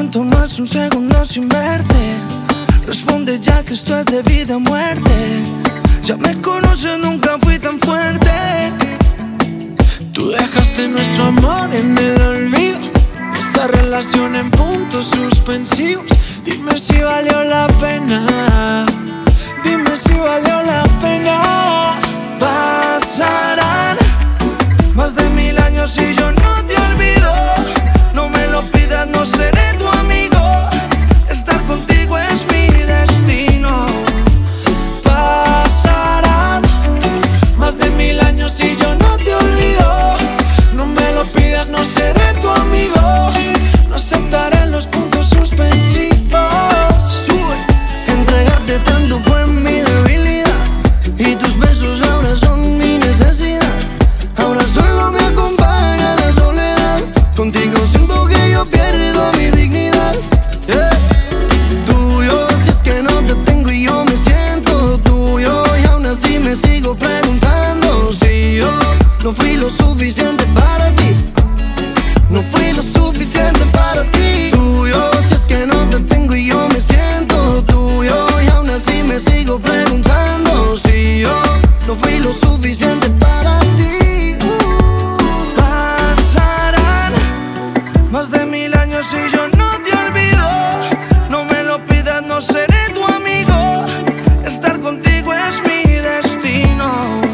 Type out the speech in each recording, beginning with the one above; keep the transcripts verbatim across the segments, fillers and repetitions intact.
aguanto más un segundo sin verte. Responde ya que esto es de vida o muerte. Ya me conoces, nunca fui tan fuerte. Tú dejaste nuestro amor en el olvido, esta relación en puntos suspensivos. Dime si valió la pena, dime si valió la pena. Pasarán más de mil años y yo no te olvido. No me lo pidas, no seré tu amigo. Estar contigo es mi destino. Pasarán más de mil años y yo no te olvido. No me lo pidas, no seré tu amigo. No aceptaré los puntos suspensivos. Sube. Entregarte tanto fue mi debilidad, y tus besos ahora son mi necesidad. Ahora solo me acompaña la soledad. Contigo siento que yo pierdo mi dignidad. Yeah. Tuyo, si es que no te tengo y yo me siento tuyo. Y aún así me sigo preguntando si yo no fui lo suficiente para ti. No fui lo suficiente para ti. Tuyo, si es que no te tengo y yo me siento tuyo. Y aún así me sigo preguntando si yo no fui lo suficiente para ti. uh. Pasarán más de mil años y yo no te olvido. No me lo pidas, no seré tu amigo. Estar contigo es mi destino.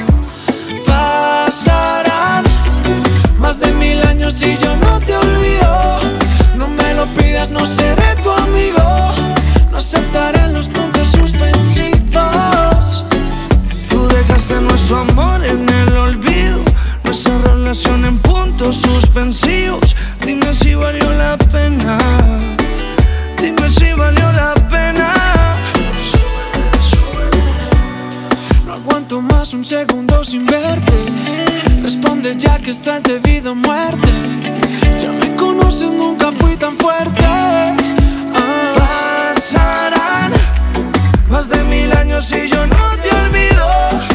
Pasarán más de mil años y yo no te olvido. No me lo pidas, no seré tu amigo. No aceptaré los puntos suspensivos. Tú dejaste nuestro amor en el olvido, nuestra relación en puntos suspensivos. Dime si valió la pena, dime si valió la pena. No aguanto más un segundo sin verte. Responde ya que esto es de vida o muerte. Ya me conoces, nunca fui tan fuerte. Ah. Pasarán más de mil años y yo no te olvido.